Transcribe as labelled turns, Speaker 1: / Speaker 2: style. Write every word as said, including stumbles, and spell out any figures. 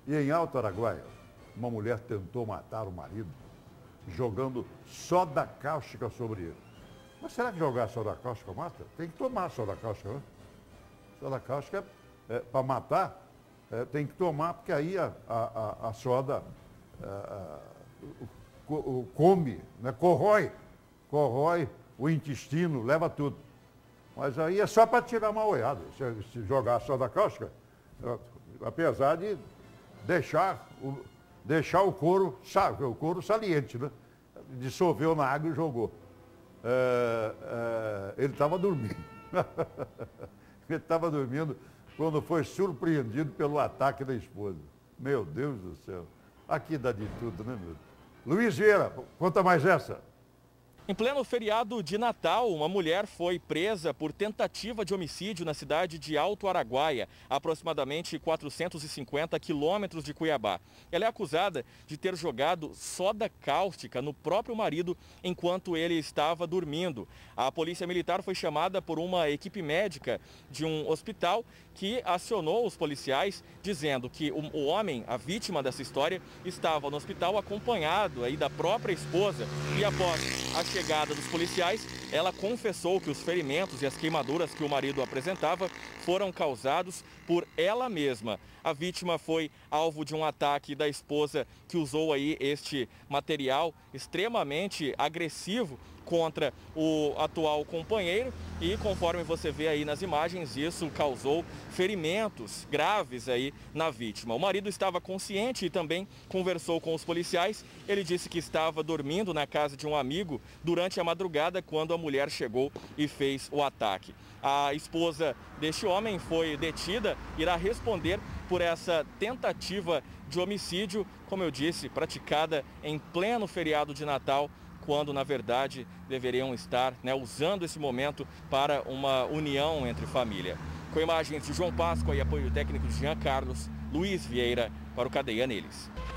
Speaker 1: E em Alto Araguaia, uma mulher tentou matar o marido jogando soda cáustica sobre ele. Mas será que jogar soda cáustica mata? Tem que tomar soda cáustica, né? Soda cáustica, é, para matar, é, tem que tomar, porque aí a, a, a soda a, a, o, come, né? corrói, corrói o intestino, leva tudo. Mas aí é só para tirar uma olhada. Se, se jogar soda cáustica, apesar de deixar o, deixar o couro, sabe, o couro saliente, né? Dissolveu na água e jogou. É, é, ele estava dormindo. Ele estava dormindo quando foi surpreendido pelo ataque da esposa. Meu Deus do céu. Aqui dá de tudo, né, meu? Luiz Vieira, conta mais essa.
Speaker 2: Em pleno feriado de Natal, uma mulher foi presa por tentativa de homicídio na cidade de Alto Araguaia, a aproximadamente quatrocentos e cinquenta quilômetros de Cuiabá. Ela é acusada de ter jogado soda cáustica no próprio marido enquanto ele estava dormindo. A polícia militar foi chamada por uma equipe médica de um hospital que acionou os policiais dizendo que o, o homem, a vítima dessa história, estava no hospital acompanhado aí da própria esposa e após a chegada dos policiais, ela confessou que os ferimentos e as queimaduras que o marido apresentava foram causados por ela mesma. A vítima foi alvo de um ataque da esposa que usou aí este material extremamente agressivo contra o atual companheiro e, conforme você vê aí nas imagens, isso causou ferimentos graves aí na vítima. O marido estava consciente e também conversou com os policiais. Ele disse que estava dormindo na casa de um amigo durante a madrugada quando a mulher chegou e fez o ataque. A esposa deste homem foi detida, irá responder por essa tentativa de homicídio, como eu disse, praticada em pleno feriado de Natal, quando, na verdade, deveriam estar, né, usando esse momento para uma união entre família. Com imagens de João Páscoa e apoio técnico de Jean Carlos, Luiz Vieira para o Cadeia Neles.